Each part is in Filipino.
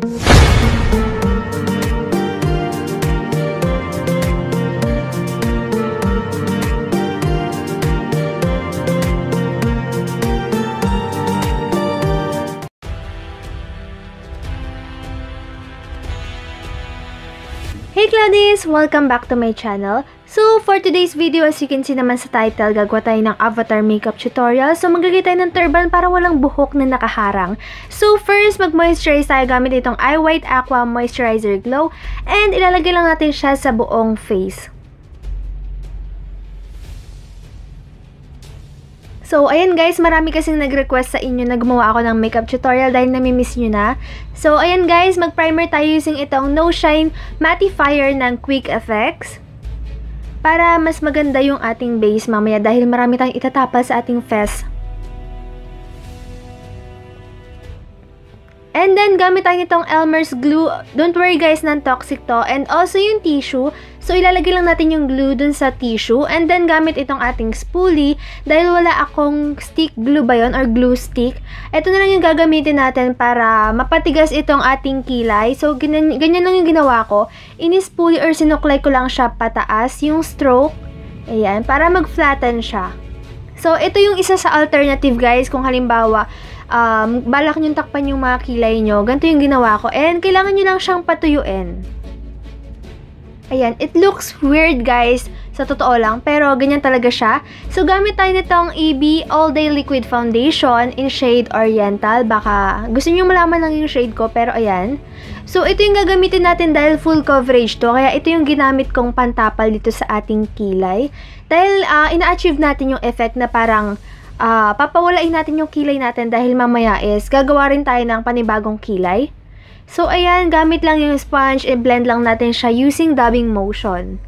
Hey Claudies! Welcome back to my channel. So, for today's video, as you can see naman sa title, gagawa tayo ng avatar makeup tutorial. So, maglagay tayo ng turban para walang buhok na nakaharang. So, first, mag-moisturize tayo gamit itong Eye White Aqua Moisturizer Glow. And ilalagay lang natin siya sa buong face. So, ayan guys, marami kasing nag-request sa inyo na gumawa ako ng makeup tutorial dahil namimiss nyo na. So, ayan guys, mag-primer tayo using itong No Shine Mattifier ng Quick Effects. Para mas maganda yung ating base mamaya dahil marami tayong itatapal sa ating face. And then, gamit tayo nitong Elmer's glue. Don't worry guys, non-toxic to. And also yung tissue. So, ilalagay lang natin yung glue dun sa tissue. And then, gamit itong ating spoolie. Dahil wala akong stick glue ba yun? Or glue stick. Ito na lang yung gagamitin natin para mapatigas itong ating kilay. So, ganyan lang yung ginawa ko. Ini-spoolie or sinuklay ko lang siya pataas. Yung stroke. Ayan. Para mag-flatten siya. So, ito yung isa sa alternative guys. Kung halimbawa, balak nyo takpan yung mga kilay nyo. Ganito yung ginawa ko. And kailangan nyo lang siyang patuyuin. Ayan, it looks weird guys, sa totoo lang, pero ganyan talaga siya. So, gamit tayo nitong AB All Day Liquid Foundation in shade Oriental. Baka gusto nyo malaman lang yung shade ko, pero ayan. So, ito yung gagamitin natin dahil full coverage to. Kaya ito yung ginamit kong pantapal dito sa ating kilay. Dahil ina-achieve natin yung effect na parang papawalain natin yung kilay natin dahil mamaya is gagawa rin tayo ng panibagong kilay. So, ayan, gamit lang yung sponge, i-blend lang natin siya using dabbing motion.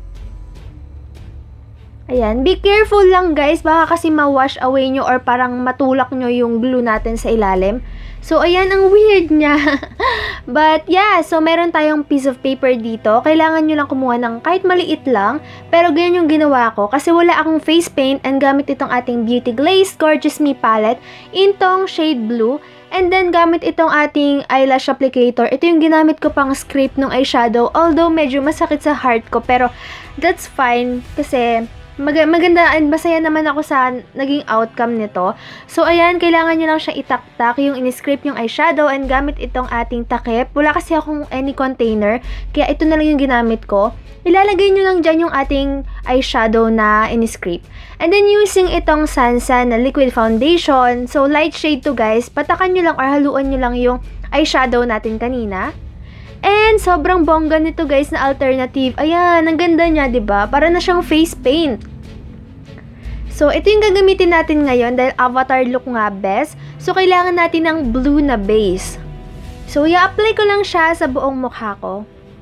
Ayan, be careful lang guys, baka kasi ma-wash away nyo or parang matulak nyo yung glue natin sa ilalim. So, ayan, ang weird niya. But, yeah, so meron tayong piece of paper dito. Kailangan nyo lang kumuha ng kahit maliit lang. Pero ganyan yung ginawa ko kasi wala akong face paint and gamit itong ating Beauty Glaze Gorgeous Me palette in tong shade blue. And then, gamit itong ating eyelash applicator. Ito yung ginamit ko pang scrape ng eyeshadow. Although, medyo masakit sa heart ko. Pero, that's fine. Kasi, maganda and masaya naman ako sa naging outcome nito. So, ayan, kailangan nyo lang siya itaktak. Yung in-scrape yung eyeshadow. And gamit itong ating takip. Wala kasi akong any container. Kaya, ito na lang yung ginamit ko. Ilalagay nyo lang dyan yung ating eyeshadow na in-scrape. And then, using itong Sansa na liquid foundation. So, light shade to guys. Patakan nyo lang or haluan nyo lang yung eyeshadow natin kanina. And, sobrang bongga nito guys na alternative. Ayan, ang ganda niya, diba? Para na siyang face paint. So, ito yung gagamitin natin ngayon dahil avatar look nga best. So, kailangan natin ng blue na base. So, i-apply ko lang siya sa buong mukha ko.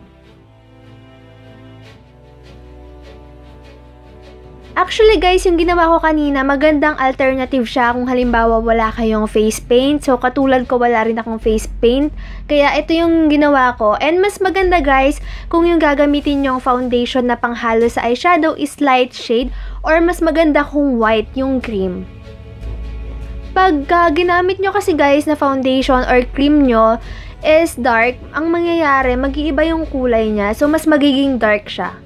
Actually guys, yung ginawa ko kanina, magandang alternative siya kung halimbawa wala kayong face paint. So, katulad ko wala rin akong face paint. Kaya ito yung ginawa ko. And mas maganda guys, kung yung gagamitin yung foundation na panghalo sa eyeshadow is light shade or mas maganda kung white yung cream. Pag ginamit nyo kasi guys na foundation or cream nyo is dark, ang mangyayari, mag-iiba yung kulay niya. So, mas magiging dark siya.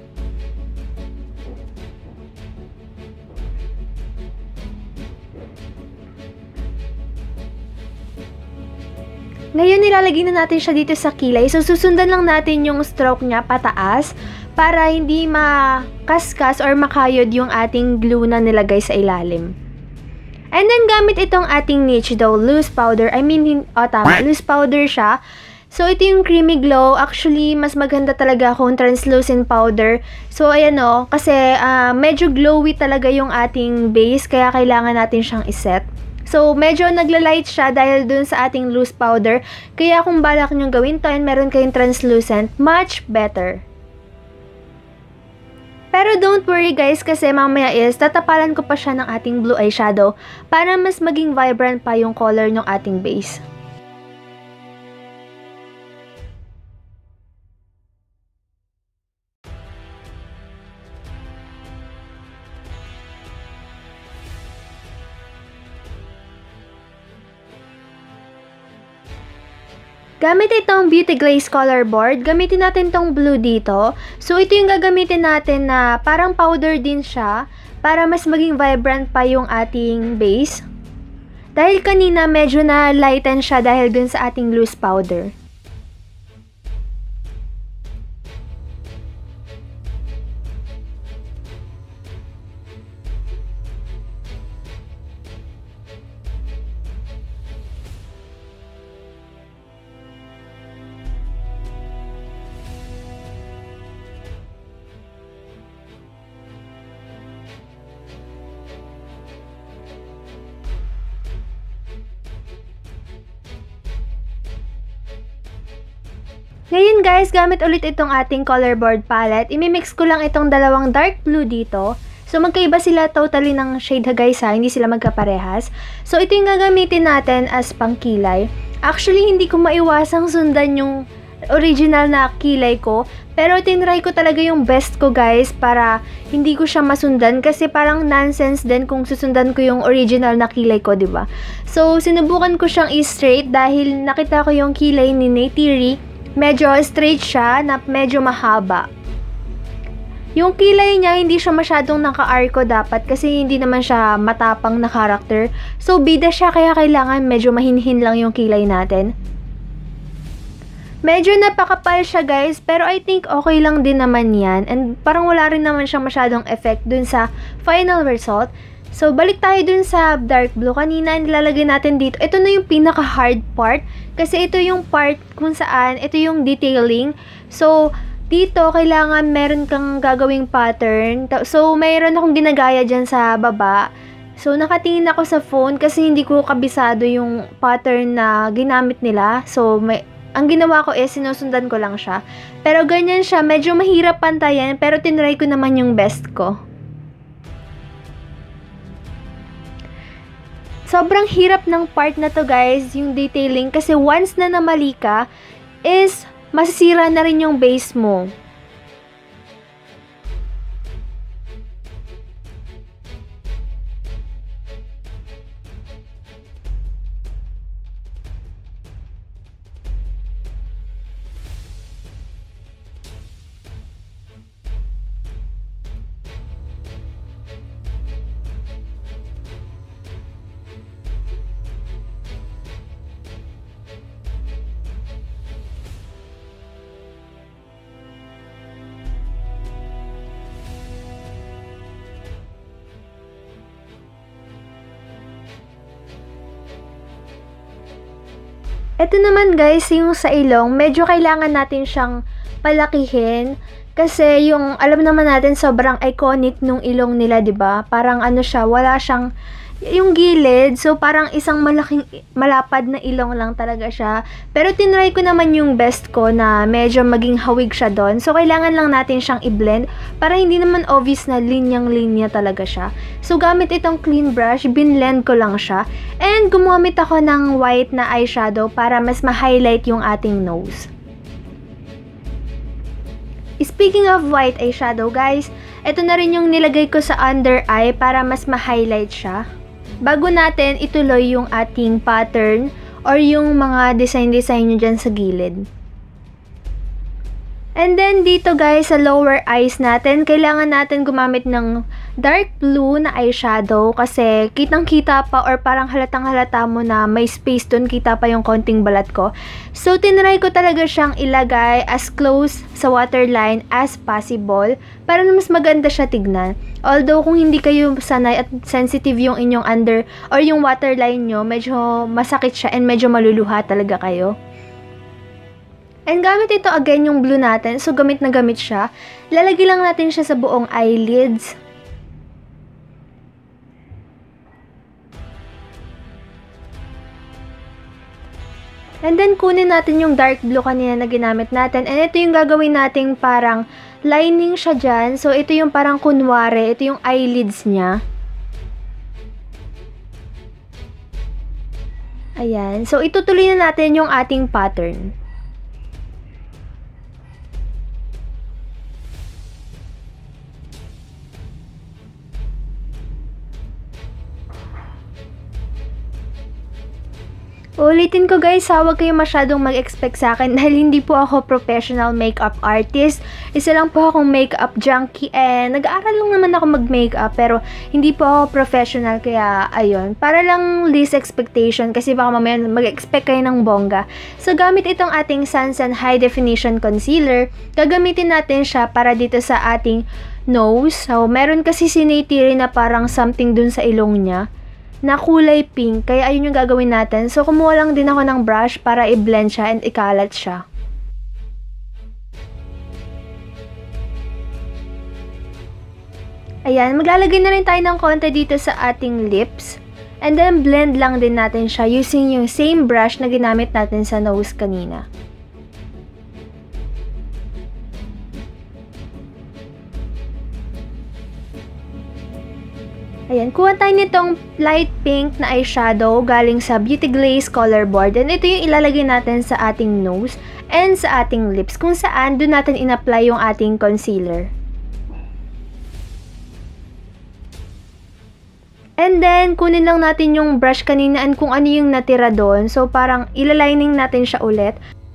Ngayon, nilalagay na natin siya dito sa kilay. So, susundan lang natin yung stroke niya pataas para hindi makaskas or makayod yung ating glue na nilagay sa ilalim. And then, gamit itong ating Niche Dough Loose Powder. Tama, loose powder siya. So, ito yung creamy glow. Actually, mas maganda talaga kung translucent powder. So, ayan o. Kasi, medyo glowy talaga yung ating base. Kaya, kailangan natin siyang iset. So, medyo nagla-light siya dahil dun sa ating loose powder. Kaya kung balak nyo gawin to and meron kayong translucent, much better. Pero don't worry guys kasi mamaya is tatapalan ko pa siya ng ating blue eyeshadow para mas maging vibrant pa yung color ng ating base. Gamit itong Beauty Glaze Color Board, gamitin natin tong blue dito. So, ito yung gagamitin natin na parang powder din siya para mas maging vibrant pa yung ating base. Dahil kanina medyo na lighten siya dahil dun sa ating loose powder. Ngayon guys, gamit ulit itong ating color board palette. Imimix ko lang itong dalawang dark blue dito. So magkaiba sila totally ng shade guys ha, hindi sila magkaparehas. So ito yung gagamitin natin as pangkilay. Actually, hindi ko maiwasang sundan yung original na kilay ko. Pero tinry ko talaga yung best ko guys para hindi ko siya masundan kasi parang nonsense din kung susundan ko yung original na kilay ko, 'di ba? So sinubukan ko siyang i-straight dahil nakita ko yung kilay ni Neytiri. Medyo straight siya na medyo mahaba. Yung kilay niya, hindi siya masyadong naka-arco dapat kasi hindi naman siya matapang na character. So, bida siya kaya kailangan medyo mahinhin lang yung kilay natin. Medyo napakapal siya guys, pero I think okay lang din naman yan. And parang wala rin naman siya masyadong effect dun sa final result. So, balik tayo dun sa dark blue. Kanina, nilalagay natin dito. Ito na yung pinaka-hard part. Kasi ito yung part kung saan, ito yung detailing. So, dito, kailangan meron kang gagawing pattern. So, mayroon akong ginagaya dyan sa baba. So, nakatingin ako sa phone kasi hindi ko kabisado yung pattern na ginamit nila. So, ang ginawa ko is sinusundan ko lang siya. Pero ganyan siya. Medyo mahirap pantayan. Pero tinry ko naman yung best ko. Sobrang hirap ng part na to guys, yung detailing, kasi once na namali ka, is masisira na rin yung base mo. Ito naman guys, yung sa ilong, medyo kailangan natin siyang palakihin. Kasi yung, alam naman natin, sobrang iconic nung ilong nila, 'di ba? Parang ano siya, wala siyang, yung gilid. So, parang isang malaking, malapad na ilong lang talaga siya. Pero tinry ko naman yung best ko na medyo maging hawig siya doon. So, kailangan lang natin siyang i-blend para hindi naman obvious na linyang-linya talaga siya. So, gamit itong clean brush, binlend ko lang siya. And, gumamit ako ng white na eyeshadow para mas ma-highlight yung ating nose. Speaking of white eyeshadow, guys, ito na rin yung nilagay ko sa under eye para mas ma-highlight siya. Bago natin ituloy yung ating pattern or yung mga design-design nyo dyan sa gilid. And then, dito guys, sa lower eyes natin, kailangan natin gumamit ng dark blue na eyeshadow kasi kitang-kita pa or parang halatang-halata mo na may space dun, kita pa yung konting balat ko. So, tinry ko talaga siyang ilagay as close sa waterline as possible para na mas maganda siya tignan. Although, kung hindi kayo sanay at sensitive yung inyong under or yung waterline nyo, medyo masakit siya and medyo maluluha talaga kayo. And gamit ito again yung blue natin. So, gamit na gamit siya. Lalagay lang natin siya sa buong eyelids. And then, kunin natin yung dark blue kanina na ginamit natin. And ito yung gagawin nating parang lining siya dyan. So, ito yung parang kunwari. Ito yung eyelids niya. Ayan. So, itutuloy na natin yung ating pattern. Ulitin ko guys, huwag kayo masyadong mag-expect sa akin dahil hindi po ako professional makeup artist. Isa lang po akong makeup junkie and nag-aaral lang naman ako mag-makeup pero hindi po ako professional kaya ayun. Para lang least expectation kasi baka mamaya mag-expect kayo ng bongga. So gamit itong ating Sunsan High Definition Concealer, gagamitin natin siya para dito sa ating nose. So meron kasi si Neytiri na parang something dun sa ilong niya na kulay pink, kaya ayun yung gagawin natin. So, kumuha lang din ako ng brush para i-blend siya and ikalat siya. Ayan, maglalagay na rin tayo ng konti dito sa ating lips. And then, blend lang din natin siya using yung same brush na ginamit natin sa nose kanina. Ayan, kuha tayo nitong light pink na eyeshadow galing sa Beauty Glaze Color Board. And ito yung ilalagay natin sa ating nose and sa ating lips kung saan doon natin in-apply yung ating concealer. And then, kunin lang natin yung brush kanina and kung ano yung natira doon. So, parang ilalining natin siya ulit.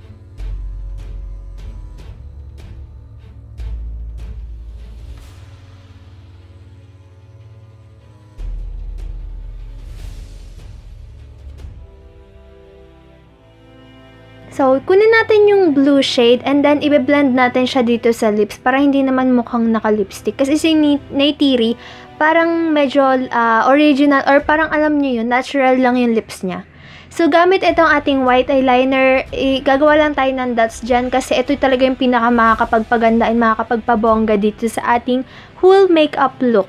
So, kunin natin yung blue shade and then i-blend natin siya dito sa lips para hindi naman mukhang naka-lipstick. Kasi si Neytiri, parang medyo original or parang alam niyo yun, natural lang yung lips niya. So, gamit itong ating white eyeliner, gagawa lang tayo ng dots dyan kasi ito talaga yung pinaka makakapagpaganda and makakapagpabongga dito sa ating whole makeup look.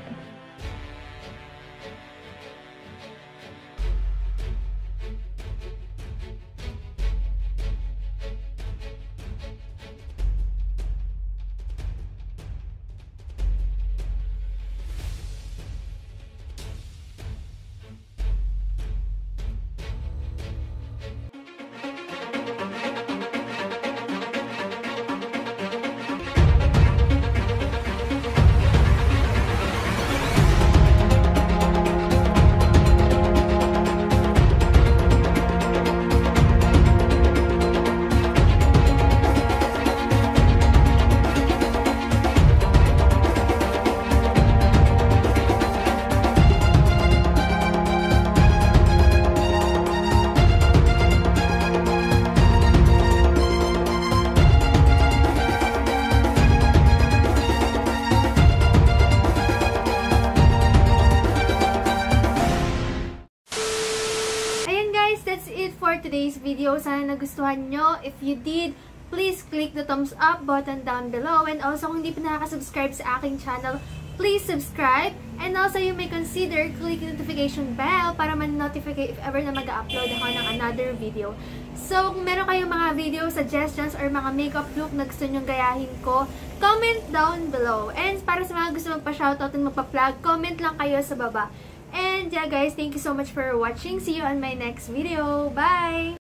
That's it for today's video. Sana nagustuhan nyo. If you did, please click the thumbs up button down below. And also, kung hindi pa nakaka-subscribe sa aking channel, please subscribe. And also, you may consider click the notification bell para man-notify if ever na mag-upload ako ng another video. So, kung meron kayong mga video suggestions or mga makeup look na gusto nyong gayahin ko, comment down below. And para sa mga gusto magpa-shoutout and magpa-plug, comment lang kayo sa baba. And yeah guys, thank you so much for watching. See you on my next video. Bye!